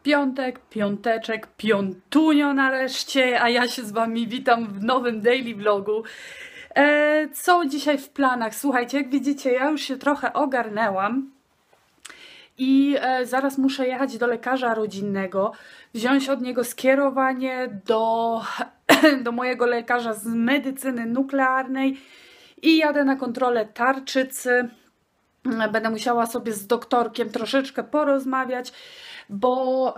piątek, piąteczek, piątunio nareszcie, a ja się z wami witam w nowym daily vlogu. Co dzisiaj w planach? Słuchajcie, jak widzicie, ja już się trochę ogarnęłam i zaraz muszę jechać do lekarza rodzinnego, wziąć od niego skierowanie do mojego lekarza z medycyny nuklearnej i jadę na kontrolę tarczycy. Będę musiała sobie z doktorkiem troszeczkę porozmawiać, bo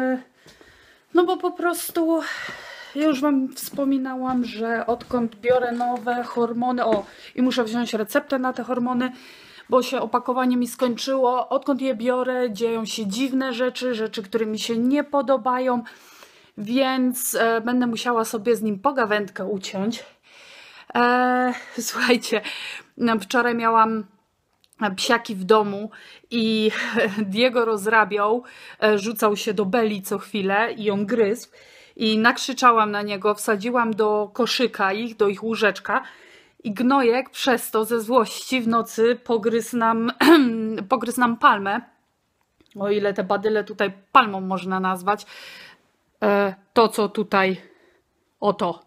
po prostu już wam wspominałam, że odkąd biorę nowe hormony, i muszę wziąć receptę na te hormony, bo się opakowanie mi skończyło. Odkąd je biorę, dzieją się dziwne rzeczy, które mi się nie podobają, więc będę musiała sobie z nim pogawędkę uciąć. Słuchajcie, wczoraj miałam psiaki w domu i Diego rozrabiał, rzucał się do Beli co chwilę i ją gryzł. I nakrzyczałam na niego, wsadziłam do koszyka do ich łóżeczka i gnojek przez to ze złości w nocy pogryzł nam palmę. O ile te badyle tutaj palmą można nazwać. To co tutaj, oto.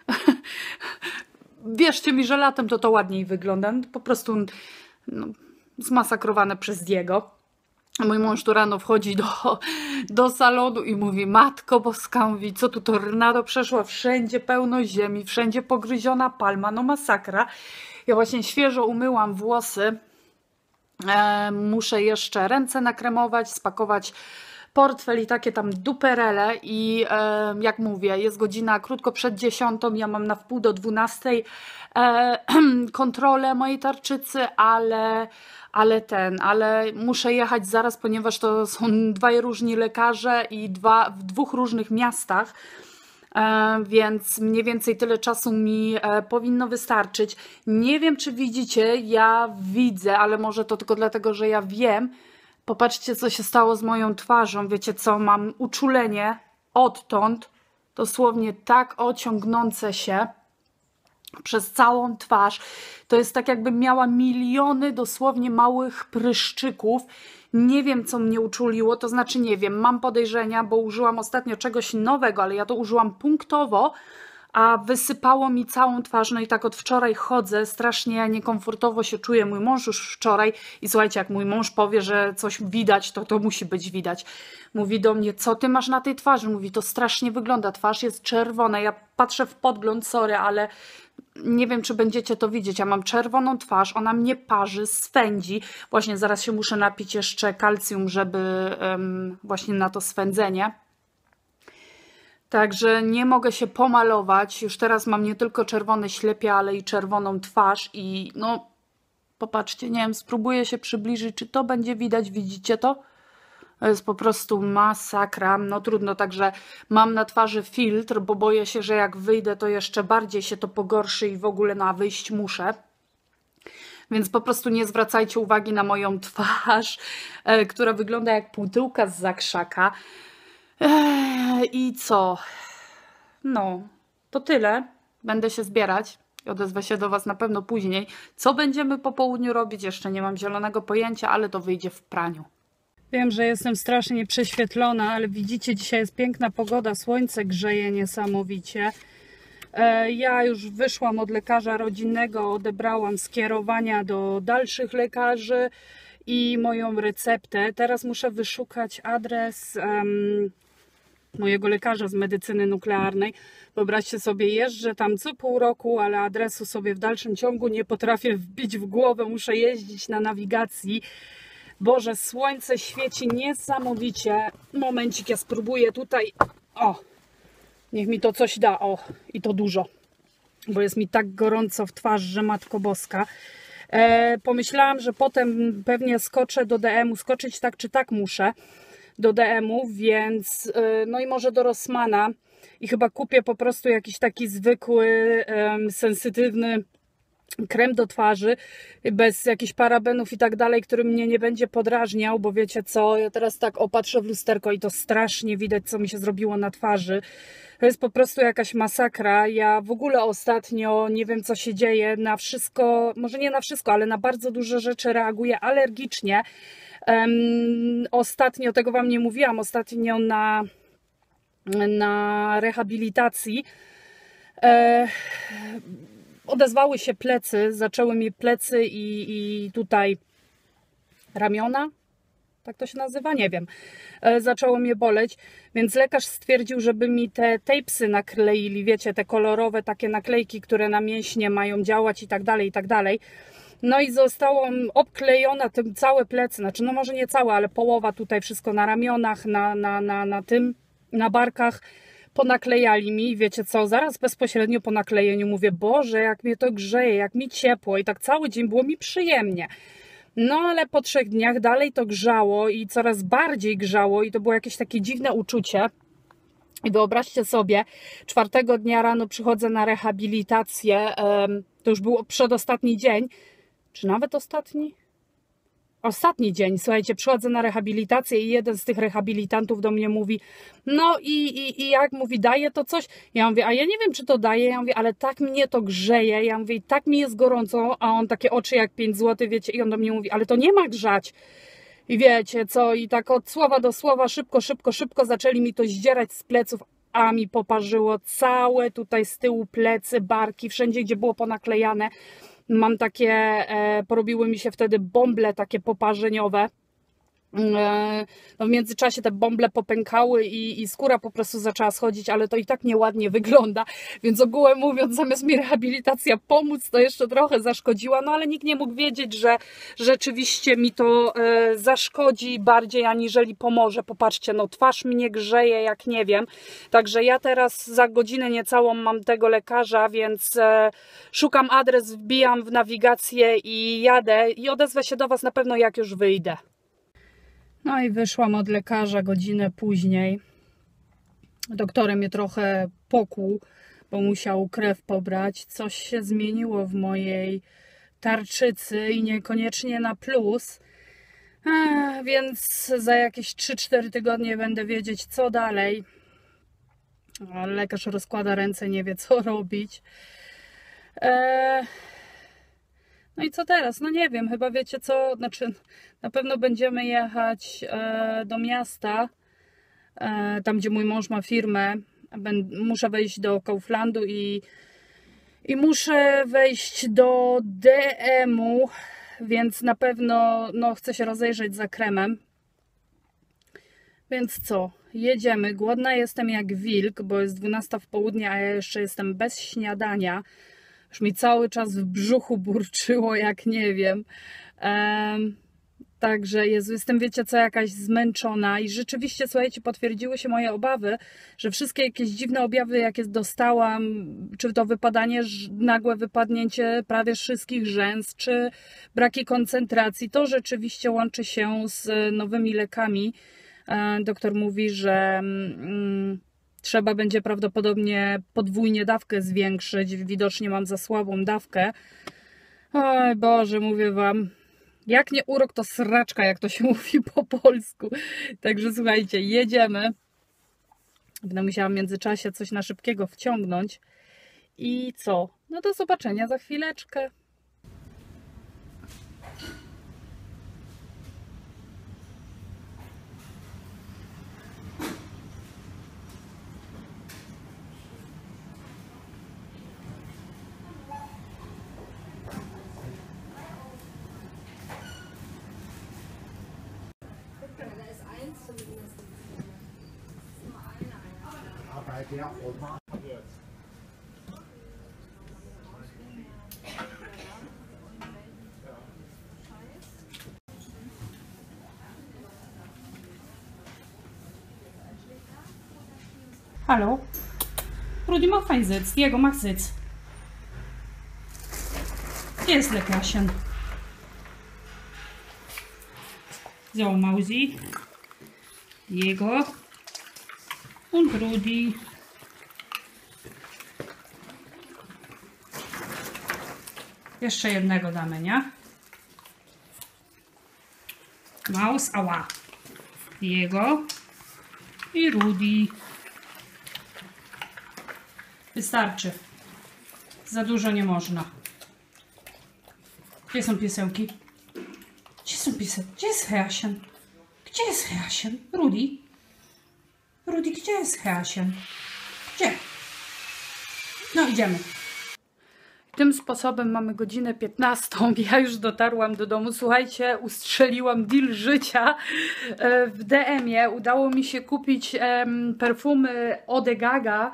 Wierzcie mi, że latem to ładniej wygląda. Po prostu zmasakrowane przez Diego. Mój mąż tu rano wchodzi do salonu i mówi: Matko Boska, mówi, co tu tornado przeszło, wszędzie pełno ziemi, wszędzie pogryziona palma, no masakra. Ja właśnie świeżo umyłam włosy, muszę jeszcze ręce nakremować, spakować portfel i takie tam duperele i jak mówię, jest godzina krótko przed 10, ja mam na wpół do 12 kontrolę mojej tarczycy, ale muszę jechać zaraz, ponieważ to są dwaj różni lekarze i w dwóch różnych miastach, więc mniej więcej tyle czasu mi powinno wystarczyć. Nie wiem, czy widzicie, ja widzę, ale może to tylko dlatego, że ja wiem. Popatrzcie, co się stało z moją twarzą. Wiecie co, mam uczulenie odtąd, dosłownie tak ociągnące się przez całą twarz. To jest tak, jakbym miała miliony dosłownie małych pryszczyków. Nie wiem, co mnie uczuliło, to znaczy nie wiem, mam podejrzenia, bo użyłam ostatnio czegoś nowego, ale ja to użyłam punktowo, a wysypało mi całą twarz. No i tak od wczoraj chodzę, strasznie niekomfortowo się czuję. Mój mąż już wczoraj, i słuchajcie, jak mój mąż powie, że coś widać, to musi być widać. Mówi do mnie: co ty masz na tej twarzy? Mówi: to strasznie wygląda, twarz jest czerwona. Ja patrzę w podgląd, sorry, ale nie wiem, czy będziecie to widzieć. Ja mam czerwoną twarz, ona mnie parzy, swędzi. Właśnie zaraz się muszę napić jeszcze kalcjum, żeby właśnie na to swędzenie. Także nie mogę się pomalować. Już teraz mam nie tylko czerwone ślepie, ale i czerwoną twarz. I no, popatrzcie, nie wiem, spróbuję się przybliżyć, czy to będzie widać. Widzicie to? To jest po prostu masakra. No trudno, także mam na twarzy filtr, bo boję się, że jak wyjdę, to jeszcze bardziej się to pogorszy i w ogóle wyjść muszę. Więc po prostu nie zwracajcie uwagi na moją twarz, która wygląda jak półtyłka z zakrzaka. I co? No, to tyle. Będę się zbierać i odezwę się do was na pewno później. Co będziemy po południu robić? Jeszcze nie mam zielonego pojęcia, ale to wyjdzie w praniu. Wiem, że jestem strasznie prześwietlona, ale widzicie, dzisiaj jest piękna pogoda, słońce grzeje niesamowicie. Ja już wyszłam od lekarza rodzinnego, odebrałam skierowania do dalszych lekarzy i moją receptę. Teraz muszę wyszukać adres mojego lekarza z medycyny nuklearnej. Wyobraźcie sobie, jeżdżę tam co pół roku, ale adresu sobie w dalszym ciągu nie potrafię wbić w głowę. Muszę jeździć na nawigacji. Boże, słońce świeci niesamowicie. Momencik, ja spróbuję tutaj. O, niech mi to coś da. O, i to dużo. Bo jest mi tak gorąco w twarz, że Matko Boska. Pomyślałam, że potem pewnie skoczę do DM-u. Skoczyć tak czy tak muszę do DM-u, więc no i może do Rossmana. I chyba kupię po prostu jakiś taki zwykły, sensytywny krem do twarzy, bez jakichś parabenów i tak dalej, który mnie nie będzie podrażniał, bo wiecie co, ja teraz tak opatrzę w lusterko i to strasznie widać, co mi się zrobiło na twarzy. To jest po prostu jakaś masakra. Ja w ogóle ostatnio nie wiem, co się dzieje, na wszystko, może nie na wszystko, ale na bardzo duże rzeczy reaguję alergicznie. Ostatnio, tego Wam nie mówiłam, ostatnio na rehabilitacji odezwały się plecy, zaczęły mi plecy i tutaj ramiona, tak to się nazywa, nie wiem, zaczęło mnie boleć, więc lekarz stwierdził, żeby mi te tapesy nakleili, wiecie, te kolorowe takie naklejki, które na mięśnie mają działać i tak dalej, i tak dalej. No i zostało obklejona tym całe plecy, znaczy no może nie całe, ale połowa tutaj, wszystko na ramionach, na barkach. Ponaklejali mi i wiecie co, zaraz bezpośrednio po naklejeniu mówię, Boże, jak mnie to grzeje, jak mi ciepło i tak cały dzień było mi przyjemnie. No ale po 3 dniach dalej to grzało i coraz bardziej grzało i to było jakieś takie dziwne uczucie. I wyobraźcie sobie, 4 dnia rano przychodzę na rehabilitację, to już był przedostatni dzień, czy nawet ostatni? Ostatni dzień, słuchajcie, przychodzę na rehabilitację i jeden z tych rehabilitantów do mnie mówi, no i jak mówi, daje to coś? Ja mówię, a ja nie wiem, czy to daje, ja mówię, ale tak mnie to grzeje, ja mówię, tak mi jest gorąco, a on takie oczy jak 5 zł, wiecie, i on do mnie mówi, ale to nie ma grzać. I wiecie co, i tak od słowa do słowa, szybko zaczęli mi to zdzierać z pleców, a mi poparzyło całe tutaj z tyłu plecy, barki, wszędzie, gdzie było ponaklejane. Mam takie, porobiły mi się wtedy bąble takie poparzeniowe. No w międzyczasie te bąble popękały i skóra po prostu zaczęła schodzić, ale to i tak nieładnie wygląda, więc ogółem mówiąc, zamiast mi rehabilitacja pomóc, to jeszcze trochę zaszkodziła, no ale nikt nie mógł wiedzieć, że rzeczywiście mi to zaszkodzi bardziej aniżeli pomoże. Popatrzcie, no twarz mnie grzeje jak nie wiem, także ja teraz za godzinę niecałą mam tego lekarza, więc szukam adres, wbijam w nawigację i jadę i odezwę się do Was na pewno jak już wyjdę. No i wyszłam od lekarza godzinę później. Doktor mnie trochę pokłuł, bo musiał krew pobrać. Coś się zmieniło w mojej tarczycy i niekoniecznie na plus. Więc za jakieś 3-4 tygodnie będę wiedzieć, co dalej. Lekarz rozkłada ręce, nie wie, co robić. No i co teraz? No nie wiem, chyba wiecie co, znaczy na pewno będziemy jechać do miasta, tam gdzie mój mąż ma firmę. Muszę wejść do Kauflandu i muszę wejść do DM-u, więc na pewno no, chcę się rozejrzeć za kremem. Więc co? Jedziemy. Głodna jestem jak wilk, bo jest 12 w południe, a ja jeszcze jestem bez śniadania. Już mi cały czas w brzuchu burczyło, jak nie wiem. Także Jezu, jestem, wiecie co, jakaś zmęczona i rzeczywiście, słuchajcie, potwierdziły się moje obawy, że wszystkie jakieś dziwne objawy, jakie dostałam, czy to wypadanie, nagłe wypadnięcie prawie wszystkich rzęs, czy braki koncentracji, to rzeczywiście łączy się z nowymi lekami. Doktor mówi, że trzeba będzie prawdopodobnie podwójnie dawkę zwiększyć. Widocznie mam za słabą dawkę. Oj Boże, mówię Wam, jak nie urok, to sraczka, jak to się mówi po polsku. Także słuchajcie, jedziemy. Będę musiała w międzyczasie coś na szybkiego wciągnąć. I co? No do zobaczenia za chwileczkę. Hallo? Rudi, mach fein Sitz. Diego, mach Sitz. Hier ist Leckerchen. So, Mausi, Diego und Rudi. Jeszcze jednego damy, nie? Maus, ała. Diego i Rudi. Wystarczy. Za dużo nie można. Gdzie są piesełki? Gdzie są są pisy? Gdzie jest Heasien? Gdzie jest Heasien? Rudy? Rudy, gdzie jest Heasien? Gdzie? No idziemy. Tym sposobem mamy godzinę 15. Ja już dotarłam do domu. Słuchajcie, ustrzeliłam deal życia w DM-ie. Udało mi się kupić perfumy Eau Gaga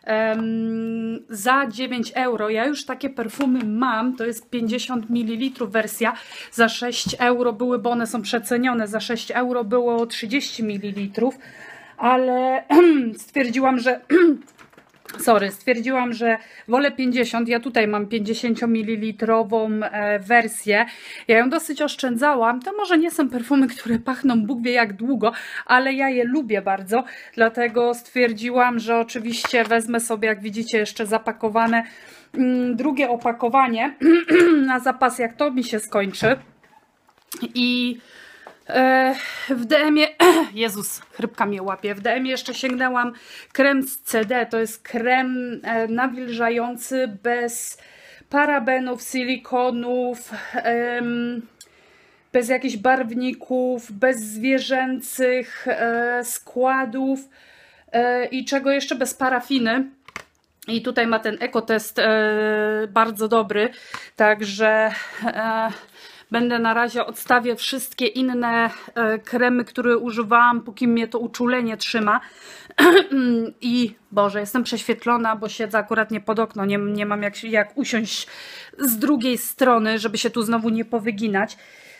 za 9 euro. Ja już takie perfumy mam. To jest 50 ml wersja. Za 6 euro były, bo one są przecenione. Za 6 euro było 30 ml. Ale stwierdziłam, że... stwierdziłam, że wolę 50. Ja tutaj mam 50 ml wersję. Ja ją dosyć oszczędzałam. To może nie są perfumy, które pachną Bóg wie jak długo, ale ja je lubię bardzo. Dlatego stwierdziłam, że oczywiście wezmę sobie, jak widzicie, jeszcze zapakowane drugie opakowanie na zapas, jak to mi się skończy. I w DM-ie, Jezus, chrypka mnie łapie, w DM-ie jeszcze sięgnęłam krem z CD, to jest krem nawilżający bez parabenów, silikonów, bez jakichś barwników, bez zwierzęcych składów i czego jeszcze, bez parafiny. I tutaj ma ten ekotest bardzo dobry, także... Będę na razie, odstawię wszystkie inne kremy, które używałam, póki mnie to uczulenie trzyma. I Boże, jestem prześwietlona, bo siedzę akurat nie pod okno. Nie mam jak usiąść z drugiej strony, żeby się tu znowu nie powyginać.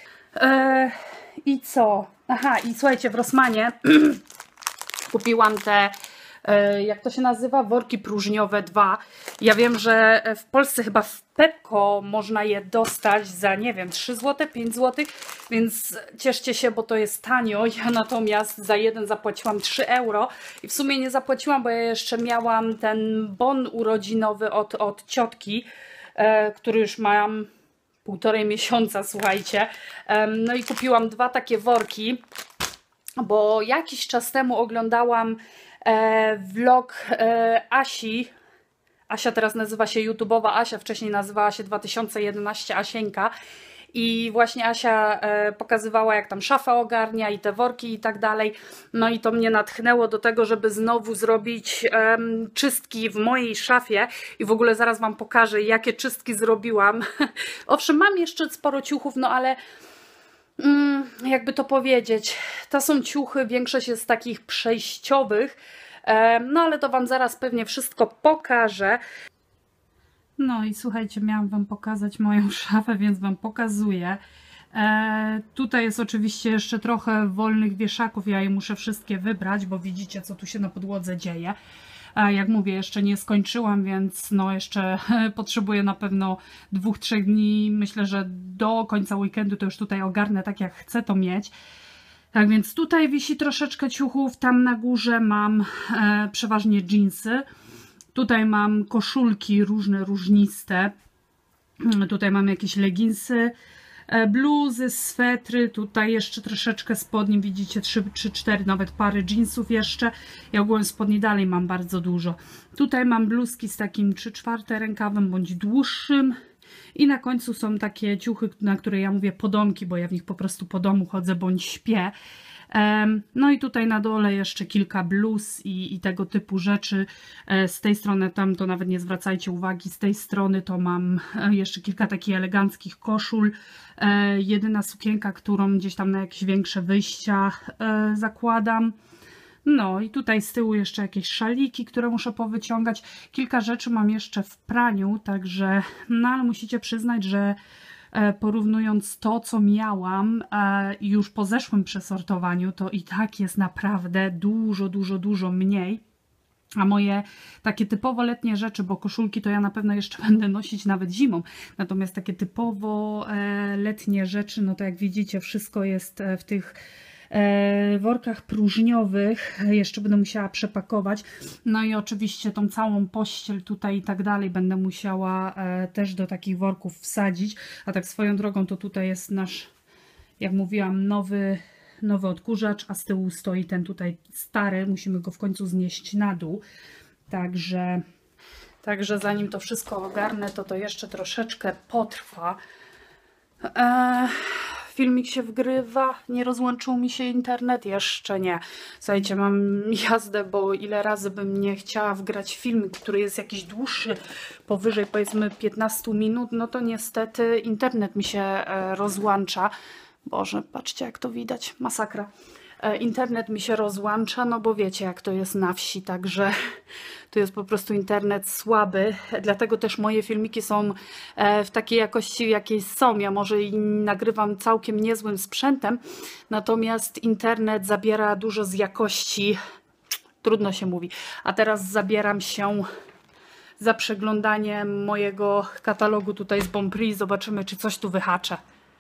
I co? Aha, i słuchajcie, w Rossmanie kupiłam te... jak to się nazywa? Worki próżniowe 2. Ja wiem, że w Polsce chyba w Pepco można je dostać za, nie wiem, 3 zł, 5 zł, więc cieszcie się, bo to jest tanio. Ja natomiast za jeden zapłaciłam 3 euro i w sumie nie zapłaciłam, bo ja jeszcze miałam ten bon urodzinowy od ciotki, który już mam 1,5 miesiąca, słuchajcie. No i kupiłam 2 takie worki, bo jakiś czas temu oglądałam vlog Asi. Asia teraz nazywa się YouTubeowa Asia, wcześniej nazywała się 2011 Asieńka. I właśnie Asia pokazywała, jak tam szafę ogarnia i te worki i tak dalej. No i to mnie natchnęło do tego, żeby znowu zrobić czystki w mojej szafie. I w ogóle zaraz wam pokażę, jakie czystki zrobiłam. Owszem, mam jeszcze sporo ciuchów, no ale... jakby to powiedzieć, to są ciuchy, większość jest takich przejściowych, no ale to wam zaraz pewnie wszystko pokażę. No i słuchajcie, miałam wam pokazać moją szafę, więc wam pokazuję. Tutaj jest oczywiście jeszcze trochę wolnych wieszaków, ja je muszę wszystkie wybrać, bo widzicie, co tu się na podłodze dzieje. Jak mówię, jeszcze nie skończyłam, więc no jeszcze potrzebuję na pewno 2-3 dni. Myślę, że do końca weekendu to już tutaj ogarnę tak, jak chcę to mieć. Tak więc tutaj wisi troszeczkę ciuchów, tam na górze mam przeważnie dżinsy. Tutaj mam koszulki różne, różniste. Tutaj mam jakieś leginsy, bluzy, swetry, tutaj jeszcze troszeczkę spodni, widzicie 3-4 nawet pary jeansów jeszcze. Ja ogólnie spodni dalej mam bardzo dużo. Tutaj mam bluzki z takim 3/4 rękawem bądź dłuższym. I na końcu są takie ciuchy, na które ja mówię podomki, bo ja w nich po prostu po domu chodzę bądź śpię. No i tutaj na dole jeszcze kilka bluz i tego typu rzeczy. Z tej strony tam to nawet nie zwracajcie uwagi, z tej strony to mam jeszcze kilka takich eleganckich koszul. Jedyna sukienka, którą gdzieś tam na jakieś większe wyjścia zakładam. No i tutaj z tyłu jeszcze jakieś szaliki, które muszę powyciągać. Kilka rzeczy mam jeszcze w praniu, także no ale musicie przyznać, że porównując to, co miałam już po zeszłym przesortowaniu, to i tak jest naprawdę dużo mniej. A moje takie typowo letnie rzeczy, bo koszulki to ja na pewno jeszcze będę nosić nawet zimą, natomiast takie typowo letnie rzeczy, no to jak widzicie, wszystko jest w tych workach próżniowych. Jeszcze będę musiała przepakować. No i oczywiście tą całą pościel tutaj i tak dalej będę musiała też do takich worków wsadzić. A tak swoją drogą to tutaj jest nasz, jak mówiłam, nowy odkurzacz, a z tyłu stoi ten tutaj stary. Musimy go w końcu znieść na dół. Także zanim to wszystko ogarnę, to jeszcze troszeczkę potrwa. filmik się wgrywa, nie rozłączył mi się internet, jeszcze nie. Słuchajcie, mam jazdę, bo ile razy bym nie chciała wgrać filmik, który jest jakiś dłuższy, powyżej powiedzmy 15 minut, no to niestety internet mi się rozłącza. Boże, patrzcie jak to widać, masakra. Internet mi się rozłącza, no bo wiecie jak to jest na wsi, także tu jest po prostu internet słaby, dlatego też moje filmiki są w takiej jakości w jakiej są. Ja może i nagrywam całkiem niezłym sprzętem, natomiast internet zabiera dużo z jakości, trudno się mówi. A teraz zabieram się za przeglądanie mojego katalogu tutaj z Bonprix, zobaczymy czy coś tu wyhaczę.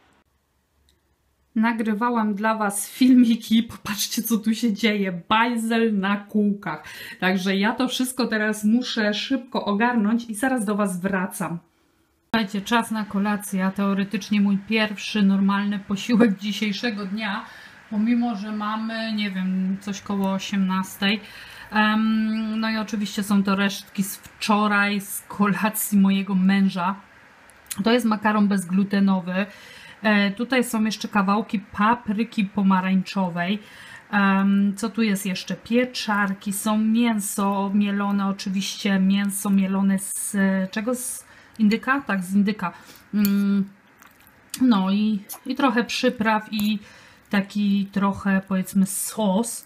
Nagrywałam dla Was filmiki, popatrzcie co tu się dzieje, bajzel na kółkach. Także ja to wszystko teraz muszę szybko ogarnąć i zaraz do Was wracam. Słuchajcie, czas na kolację, a teoretycznie mój pierwszy normalny posiłek dzisiejszego dnia, pomimo że mamy, nie wiem, coś koło 18. No i oczywiście są to resztki z wczoraj, z kolacji mojego męża. To jest makaron bezglutenowy. Tutaj są jeszcze kawałki papryki pomarańczowej. Co tu jest jeszcze? Pieczarki, są mięso mielone, oczywiście mięso mielone z czego? Z indyka? Tak, z indyka. No i trochę przypraw i taki trochę powiedzmy sos.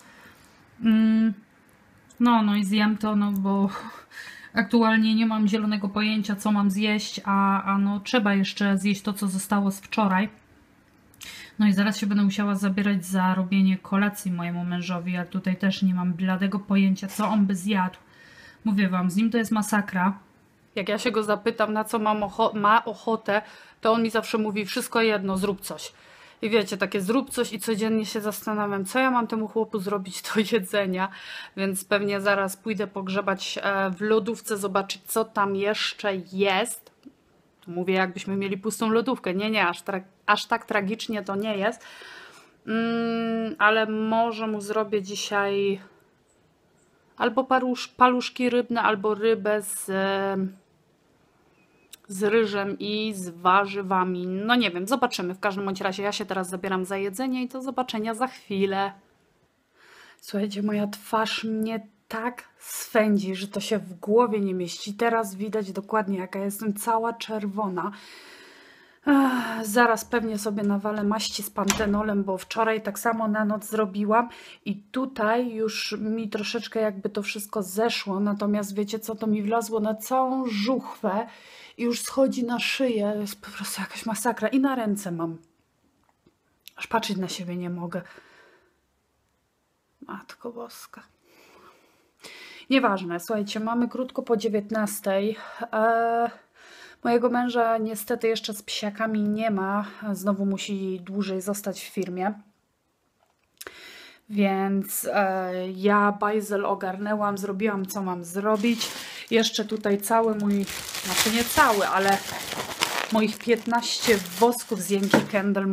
No i zjem to, no bo aktualnie nie mam zielonego pojęcia, co mam zjeść, a no trzeba jeszcze zjeść to, co zostało z wczoraj. No i zaraz się będę musiała zabierać za robienie kolacji mojemu mężowi, ale tutaj też nie mam bladego pojęcia, co on by zjadł. Mówię Wam, z nim to jest masakra. Jak ja się go zapytam, na co ma ochotę, to on mi zawsze mówi, wszystko jedno, zrób coś. I wiecie, takie zrób coś i codziennie się zastanawiam, co ja mam temu chłopu zrobić do jedzenia, więc pewnie zaraz pójdę pogrzebać w lodówce, zobaczyć co tam jeszcze jest. Mówię jakbyśmy mieli pustą lodówkę, nie, aż tak tragicznie to nie jest, ale może mu zrobię dzisiaj albo paluszki rybne, albo rybę z ryżem i z warzywami. No nie wiem, zobaczymy. W każdym bądź razie ja się teraz zabieram za jedzenie i do zobaczenia za chwilę. Słuchajcie, moja twarz mnie tak swędzi, że to się w głowie nie mieści. Teraz widać dokładnie jaka jestem cała czerwona. Zaraz pewnie sobie nawalę maści z pantenolem, bo wczoraj tak samo na noc zrobiłam i tutaj już mi troszeczkę jakby to wszystko zeszło, natomiast wiecie co, to mi wlazło na całą żuchwę i już schodzi na szyję, jest po prostu jakaś masakra i na ręce mam. Aż patrzeć na siebie nie mogę. Matko Boska. Nieważne, słuchajcie, mamy krótko po 19. Mojego męża niestety jeszcze z psiakami nie ma. Znowu musi dłużej zostać w firmie. Więc ja bajzel ogarnęłam, zrobiłam co mam zrobić. Jeszcze tutaj cały mój, znaczy nie cały, ale moich 15 wosków z Yankee Candle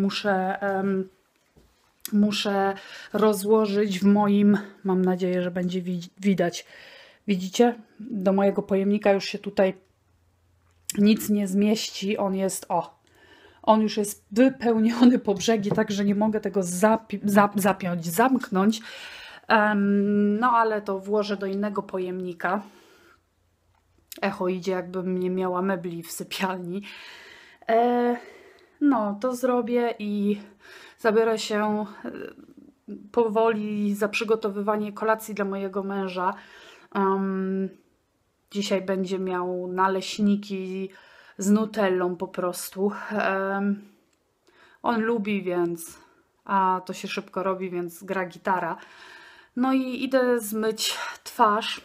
muszę rozłożyć w moim, mam nadzieję, że będzie widać. Widzicie? Do mojego pojemnika już się tutaj nic nie zmieści. On już jest wypełniony po brzegi, tak że nie mogę tego zamknąć. No ale to włożę do innego pojemnika. Echo idzie, jakbym nie miała mebli w sypialni. No, to zrobię i zabiorę się powoli za przygotowywanie kolacji dla mojego męża. Dzisiaj będzie miał naleśniki z nutellą po prostu. On lubi, więc... A to się szybko robi, więc gra gitara. No i idę zmyć twarz.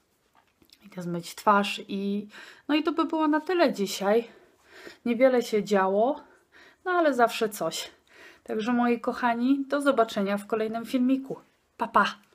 No i to by było na tyle dzisiaj. Niewiele się działo, no ale zawsze coś. Także moi kochani, do zobaczenia w kolejnym filmiku. Pa, pa!